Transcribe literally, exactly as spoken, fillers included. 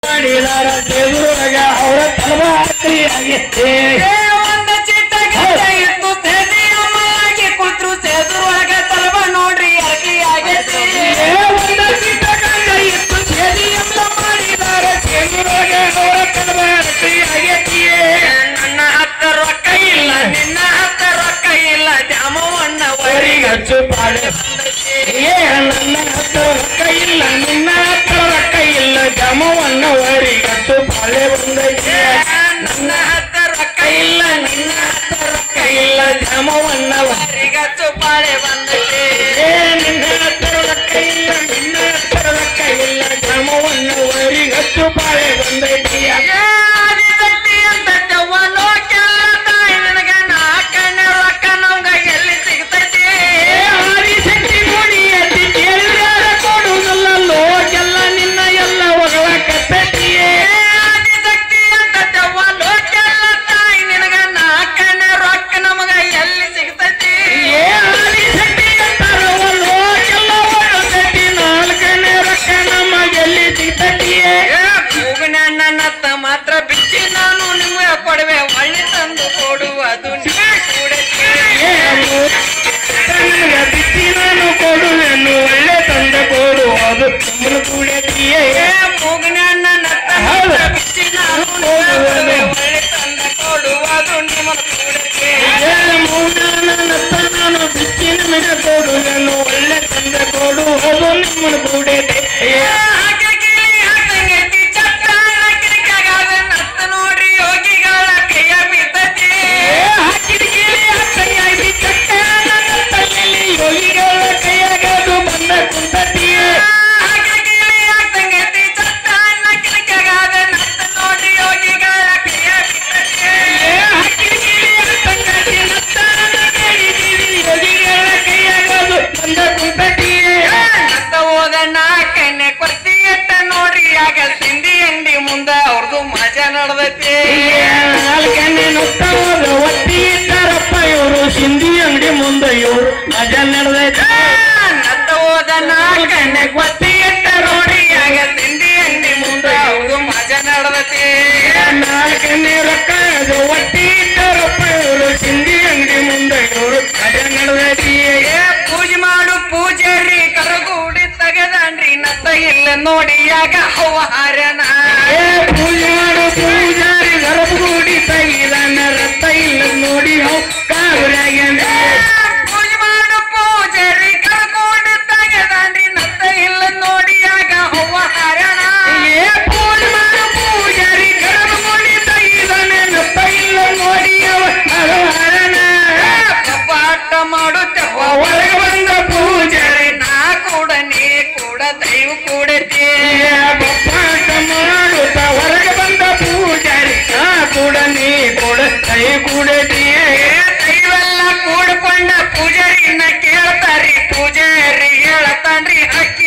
ಮಾಡಿದಾರ ದೇವರೊಳಗ ಅವರ ತಲವಾರಿ ಆಗೈತೆ ಒಂದ ಚಿಟ್ಟ ಗಂಟೆ ಇತ್ತು ಸೇದಿ ಅಮ್ಮಯಾಗಿ ಕುಂತ್ರು ಸೇದುರೊಳಗ ತಲವ ನೋಡ್ರಿ ಅರ್ಗಿ ಆಗೈತಿ ಒಂದ ಚಿಟ್ಟ ಗಂಟೆ ಇತ್ತು ಸೇದಿ ಅಮ್ಮ ಮಾಡಿದಾರ ದೇವರೊಳಗ ಅವರ ತಲವಾರಿ ಆಗೈತಿ ನನ್ನ ಹತ್ತ ರೊಕ್ಕ ಇಲ್ಲ ನಿನ್ನ ಹತ್ತ ರೊಕ್ಕ ಇಲ್ಲ ದ್ಯಾಮವನ್ನ ವರಿಗಚ್ಚು ಪಾಳೆ ಏ ನನ್ನ ಹತ್ತ ರೊಕ್ಕ ಇಲ್ಲ ನಿನ್ನ ಹತ್ತ ರೊಕ್ಕ ಇಲ್ಲ ಜಮವನ್ನ ವರಿಗಚ್ಚು ಪಾಳೆ ಬಂದೈತೆ ನನ್ನ ಹತ್ತ ರೊಕ್ಕ ಇಲ್ಲ ನಿನ್ನ ಹತ್ತ ರೊಕ್ಕ ಇಲ್ಲ ಜಮವನ್ನ ವರಿಗಚ್ಚು ಪಾಳೆ ಬಂದೈತಿ ಏ ನಿನ್ನ ಹತ್ತ ರೊಕ್ಕ ಇಲ್ಲ ನಿನ್ನ ಹತ್ತ ರೊಕ್ಕ ಇಲ್ಲ ಜಮವನ್ನ ವರಿಗಚ್ಚು ಪಾಳೆ ಬಂದೈತಿ ಆದಿಶಕ್ತಿ ಅಂತ ದೆವ್ವನೋ ಕೇಳತಾಯಿ ನಿನಗ ನಾಲ್ಕಣ್ಣ ರೊಕ್ಕ ನಮ್ಗ ಎಲ್ಲಿ ಸಿಗ್ತೈತಿ ಆದಿಶಕ್ತಿ ನೋಡಿ ಅತಿ ಕೇಳಿದಾರ ಕೊಡುವುದಿಲ್ಲ ಲೋಕೆಲ್ಲ ನಿನ್ನ ಎಲ್ಲ ಹೊಗಳ ಕತ್ತೈತಿಯೇ ಆದಿಶಕ್ತಿ ಅಂತ ದೆವ್ವನೋ ಕೇಳತಾಯಿ ನಿನಗ ನಾಲ್ಕಣ್ಣ ರೊಕ್ಕ ನಮಗ ಎಲ್ಲಿ ಸಿಗ್ತೈತಿ ಏ ಆದಿಶಕ್ತಿ ಅಂತಾರ ಲೋಕೆಲ್ಲ ಹೊಗಳತೈತಿ ನಾಲ್ಕನೇ ರೊಕ್ಕ ನಮಗೆಲ್ಲಿ ಸಿಗ್ತೈತಿಯೇ ಮೂಗನಣ್ಣ ನತ್ತ ಮಾತ್ರ ಬಿಚ್ಚಿ ನಾನು ನಿಮ್ಗೆ ಕೊಡುವೆ ಒಳ್ಳೆ ತಂದು ಕೊಡುವುದು ನನಗ ಬಿಚ್ಚಿ ನಾನು ಕೊಡುವೆನು ಒಳ್ಳೆ ತಂದ ಕೊಡು ಅದು ನಿಮ್ಮನ್ನು ಕೂಡತಿಯೇ ಮೂಗನಣ್ಣ ನತ್ತ ಮಾತ್ರ ಬಿಚ್ಚಿ ನಾನು ನಿಮ್ಗೆ ಕೊಡುವೆ ಒಳ್ಳೆ ತಂದ ಕೊಡುವುದು ನಿಮ್ಮನ್ನು ಕೂಡಕ್ಕೆ ಮೂಡನತ್ತ ನಾನು ಬಿಚ್ಚಿ ನಿಮಗೆ ಕೊಡುವೆನು ಒಳ್ಳೆ ತಂದ ಕೊಡು ಅದು ನಿಮ್ಮನ್ನು ಕೂಡತೆ ಹಾಗೆ ಗಿಳಿ ಹಾಕಂಗೈತಿ ಚಟ್ಟಾಣ ಕಿರಿಕಾಗ ನತ್ತ ನೋಡಿ ಯೋಗಿಗಳ ಕೈಯ ಬಿದ್ದತಿ ಹಾಕಿದ ಹತ್ತೈದು ಚಟ್ಟಾನ ತಲೆಯಲ್ಲಿ ಯೋಗಿಗಳ ಕೈಯಾಗದು ಬಂದ ಕುಂತತಿಯೇ ಹಾಗೆ ಗಿಳಿ ಹಾಕಂಗೈತಿ ಚಟ್ಟಾಣ ಕಿರಿಕಾಗ ನತ್ತ ನೋಡಿ ಯೋಗಿಗಳ ಕೈಯ ಬಿದ್ದತಿ ಯೋಗಿಗಳ ಕೈಯಾಗದು ಬಂದ ಕುಂತತಿಯೇ ನತ್ತ ಹೋದ ನಾಲ್ಕನ್ನೇ ಕೊತ್ತಿ ಎಟ್ಟ ನೋಡ್ರಿ ಆಗ ಸಿಂಧಿ ಅಂಗಡಿ ಮುಂದ ಅವ್ರದ್ದು ಮಜಾ ನಡೆದೈತಿ ನಾಲ್ಕನೇ ನುತ್ತ ಹೋದ ಒತ್ತಿ ಇದ್ದಾರಪ್ಪ ಇವರು ಸಿಂಧಿ ಅಂಗಡಿ ಮುಂದೆ ಇವರು ಮಜಾ ನಡೆದೈತೆ ನತ್ತ ಹೋದ ನಾಲ್ಕನ್ನೇ ಕೊತ್ತಿ ಎಟ್ಟ ನೋಡ್ರಿ ಆಗ ಸಿಂಧಿ ಅಂಗಡಿ ಮುಂದ ಅವ್ರದ್ದು ಮಜಾ ನಡೆದೈತಿ ನಾಲ್ಕನೇ ರೊಕ್ಕ ಅದು ಒತ್ತಿ ಇದ್ದಾರಪ್ಪ ಇವರು ಸಿಂಧಿ ಅಂಗಡಿ ಮುಂದೆ ಇವರು ಮಜಾ ನಡೆದೈತಿಯೇ ಪೂಜೆ ಮಾಡು ಪೂಜಾರಿ ಕರಗೂಡಿ ತಗದಾನ್ರಿ ನತ್ತ ಇಲ್ಲ ನೋಡಿ ಆಗ ಹೌಹಾರನ ಏ ಪೂಜೆ ಮಾಡು ಪೂಜಾರಿ ಗರ್ಭಗೂಡಿ ತೆಗಿದಾನ ರಥ ಇಲ್ಲ ನೋಡಿ ಹೌ ಕಾವ್ರಾಗ್ಯಾನ ಪೂಜೆ ಮಾಡು ಪೂಜಾರಿ ಕರಗೂಡಿ ತಗದಾನ್ರಿ ನತ್ತ ಇಲ್ಲ ನೋಡಿ ಆಗ ಹೌಹಾರನ ಏ ಪೂಜೆ ಮಾಡು ಪೂಜಾರಿ ಗರ್ಭಗೂಡಿ ತೆಗಿದಾನ ರಥ ಇಲ್ಲ ನೋಡಿ ಅವ ಹರನ ಕಪಾಟ ಮಾಡುತ್ತವ ಒಳಗೆ ಬಂದ ಪೂಜಾರಿ ನಾ ಕೂಡ ನೀ ಕೂಡ ದೈವ ಕೂಡತಿ ಬಪ್ಪಾಟ ಮಾಡುತ್ತ ಹೊರಗೆ ಬಂದ ಪೂಜಾರಿ ನಾ ಕೂಡ ನೀ ಕೂಡ ಕೈ ಕೂಡತಿಯೇ ದೈವೆಲ್ಲ ಕೂಡ್ಕೊಂಡ ಪೂಜಾರಿನ ಕೇಳ್ತಾರಿ ಪೂಜಾರಿ ಹೇಳ್ತಾನ್ರಿ ಅಕ್ಕಿ